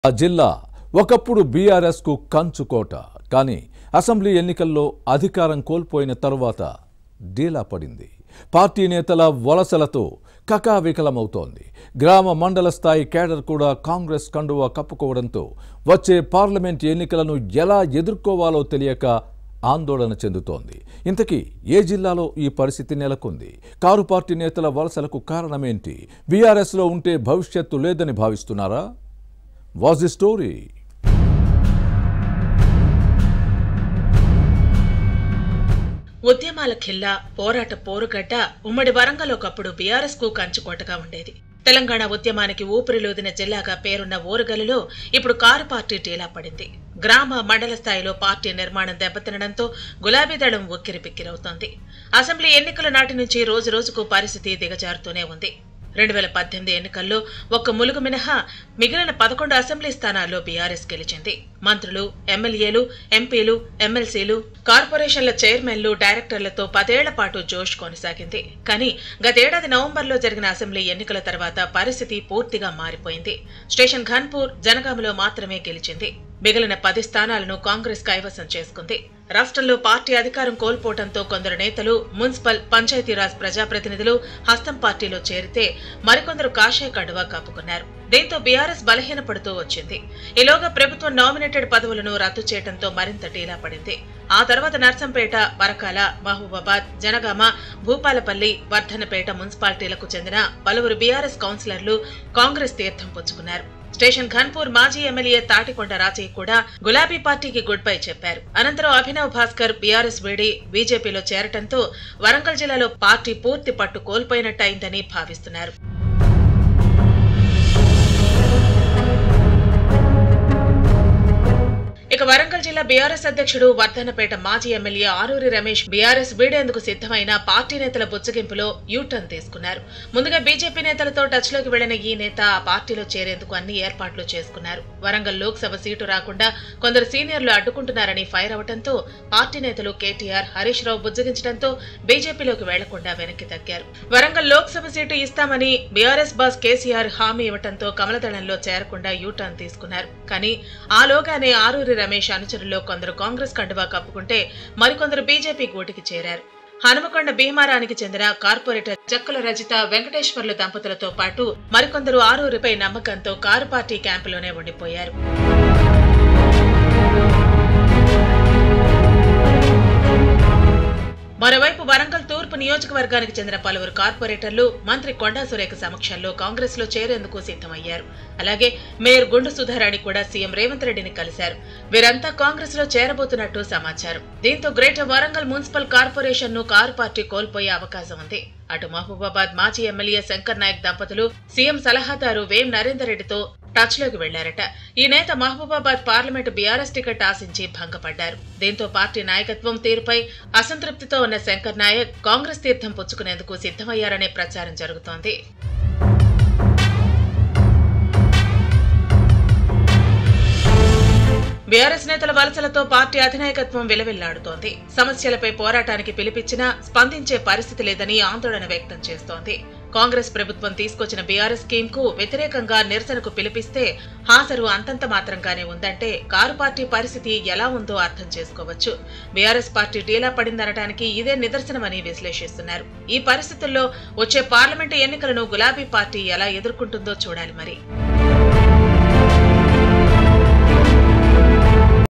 ఆ జిల్లా ఒకప్పుడు బీఆర్ఎస్ కు కంచుకోట. కానీ అసెంబ్లీ ఎన్నికల్లో అధికారం కోల్పోయిన తరువాత డీలా పడింది. పార్టీ నేతల వలసలతో కకావికలమవుతోంది. గ్రామ మండల స్థాయి కేడర్ కూడా కాంగ్రెస్ కండువా కప్పుకోవడంతో వచ్చే పార్లమెంట్ ఎన్నికలను ఎలా ఎదుర్కోవాలో తెలియక ఆందోళన చెందుతోంది. ఇంతకీ ఏ జిల్లాలో ఈ పరిస్థితి నెలకొంది? కారు పార్టీ నేతల వలసలకు కారణమేంటి? బీఆర్ఎస్లో ఉంటే భవిష్యత్తు లేదని భావిస్తున్నారా? Was the story? ఉద్యమాల ఖిల్లా, పోరాట పోరుగడ్డ ఉమ్మడి వరంగల్ ఒకప్పుడు బీఆర్ఎస్ కు కంచుకోటగా ఉండేది. తెలంగాణ ఉద్యమానికి ఊపిరిలూదిన జిల్లాగా పేరున్న ఓరుగల్లులో ఇప్పుడు కారు పార్టీ డీలా పడింది. గ్రామ మండల స్థాయిలో పార్టీ నిర్మాణం దెబ్బతినడంతో గులాబీ దళం ఉక్కిరిబిక్కిరవుతోంది. అసెంబ్లీ ఎన్నికల నాటి నుంచి రోజు రోజుకు పరిస్థితి దిగజారుతూనే ఉంది. 2018 ఎన్నికల్లో ఒక్క ములుగు మినహా మిగిలిన 11 అసెంబ్లీ స్థానాల్లో బీఆర్ఎస్ గెలిచింది. మంత్రులు, ఎమ్మెల్యేలు, ఎంపీలు, ఎమ్మెల్సీలు, కార్పొరేషన్ల చైర్మన్లు, డైరెక్టర్లతో 10 ఏళ్ల పాటు జోష్ కొనసాగింది. కానీ గతేడాది నవంబర్లో జరిగిన అసెంబ్లీ ఎన్నికల తర్వాత పరిస్థితి పూర్తిగా మారిపోయింది. స్టేషన్ ఘన్పూర్, జనగామలో మాత్రమే గెలిచింది. మిగిలిన 10 స్థానాలను కాంగ్రెస్ కైవసం చేసుకుంది. రాష్ట్రంలో పార్టీ అధికారం కోల్పోవడంతో కొందరు నేతలు, మున్సిపల్, పంచాయతీరాజ్ ప్రజాప్రతినిధులు హస్తం పార్టీలో చేరితే మరికొందరు కాషాయ కండువా కప్పుకున్నారు. దీంతో బీఆర్ఎస్ బలహీనపడుతూ వచ్చింది. ఈలోగా ప్రభుత్వం నామినేటెడ్ పదవులను రద్దు చేయడంతో మరింత డీలా పడింది. ఆ తర్వాత నర్సంపేట, పరకాల, మహబూబాబాద్, జనగామ, భూపాలపల్లి, వర్ధన్నపేట మున్సిపాలిటీలకు చెందిన పలువురు బీఆర్ఎస్ కౌన్సిలర్లు కాంగ్రెస్ తీర్థం పుచ్చుకున్నారు. స్టేషన్ ఘన్పూర్ మాజీ ఎమ్మెల్యే తాటికొండ రాజయ్య కూడా గులాబీ పార్టీకి గుడ్ బై చెప్పారు. అనంతరం అభినవ్ భాస్కర్ బీఆర్ఎస్ వీడి బీజేపీలో చేరటంతో వరంగల్ జిల్లాలో పార్టీ పూర్తి పట్టు కోల్పోయినట్టయిందని భావిస్తున్నారు. ఇక వరంగల్ జిల్లా బీఆర్ఎస్ అధ్యక్షుడు, వర్ధన్నపేట మాజీ ఎమ్మెల్యే ఆరూరి రమేష్ బీఆర్ఎస్ వీడేందుకు సిద్ధమైన పార్టీ నేతల బుచ్చగింపులో యూటర్న్ తీసుకున్నారు. ముందుగా బీజేపీ నేతలతో టచ్ లోకి వెళ్లిన ఈ నేత ఆ పార్టీలో చేరేందుకు అన్ని ఏర్పాట్లు చేసుకున్నారు. వరంగల్ లోక్సభ సీటు రాకుండా కొందరు సీనియర్లు అడ్డుకుంటున్నారని ఫైర్ అవడంతో పార్టీ నేతలు కేటీఆర్, హరీష్ రావు బుజ్జగించడంతో బీజేపీలోకి వెళ్లకుండా వెనక్కి తగ్గారు. వరంగల్ లోక్సభ సీటు ఇస్తామని బీఆర్ఎస్ బాస్ కేసీఆర్ హామీ ఇవ్వడంతో కమలదళంలో చేరకుండా యూటర్న్ తీసుకున్నారు. కానీ ఆలోగానే ఆరూరి రమేష్ అనుచరుల్లో కొందరు కాంగ్రెస్ కండువా కప్పుకుంటే మరికొందరు బీజేపీ గూటికి చేరారు. హనుమకొండ భీమారానికి చెందిన కార్పొరేటర్ జక్కల రజిత, వెంకటేశ్వర్లు దంపతులతో పాటు మరికొందరు ఆరూరిపై నమ్మకంతో కారు పార్టీ క్యాంపులోనే ఉండిపోయారు. మరోవైపు వరంగల్ తూర్పు నియోజకవర్గానికి చెందిన పలువురు కార్పొరేటర్లు మంత్రి కొండా సురేఖ సమక్షంలో కాంగ్రెస్ లో చేరేందుకు సిద్ధమయ్యారు. అలాగే మేయర్ గుండు సుధారాణి కూడా సీఎం రేవంత్ రెడ్డిని కలిశారు. వీరంతా కాంగ్రెస్ లో చేరబోతున్నట్టు సమాచారం. దీంతో గ్రేటర్ వరంగల్ మున్సిపల్ కార్పొరేషన్ ను కారు పార్టీ కోల్పోయే అవకాశం ఉంది. అటు మహబూబాబాద్ మాజీ ఎమ్మెల్యే శంకర్ నాయక్ దంపతులు సీఎం సలహాదారు వేం నరేందర్ రెడ్డితో టచ్ లోకి వెళ్లారట. ఈ నేత మహబూబాబాద్ పార్లమెంటు బీఆర్ఎస్ టికెట్ ఆశించి భంగపడ్డారు. దీంతో పార్టీ నాయకత్వం తీరుపై అసంతృప్తితో ఉన్న శంకర్ నాయక్ కాంగ్రెస్ తీర్థం పుచ్చుకునేందుకు సిద్ధమయ్యారనే ప్రచారం జరుగుతోంది. బీఆర్ఎస్ నేతల వలసలతో పార్టీ అధినాయకత్వం విలవిల్లాడుతోంది. సమస్యలపై పోరాటానికి పిలిపించినా స్పందించే పరిస్థితి లేదని ఆందోళన వ్యక్తం చేస్తోంది. కాంగ్రెస్ ప్రభుత్వం తీసుకొచ్చిన బీఆర్ఎస్ స్కీమ్ కు వ్యతిరేకంగా నిరసనకు పిలిపిస్తే హాజరు అంతంత మాత్రంగానే ఉందంటే కారు పార్టీ పరిస్థితి ఎలా ఉందో అర్థం చేసుకోవచ్చు. బీఆర్ఎస్ పార్టీ డీలా పడిందనడానికి ఇదే నిదర్శనమని విశ్లేషిస్తున్నారు. ఈ పరిస్థితుల్లో వచ్చే పార్లమెంటు ఎన్నికలను గులాబీ పార్టీ ఎలా ఎదుర్కొంటుందో చూడాలి మరి.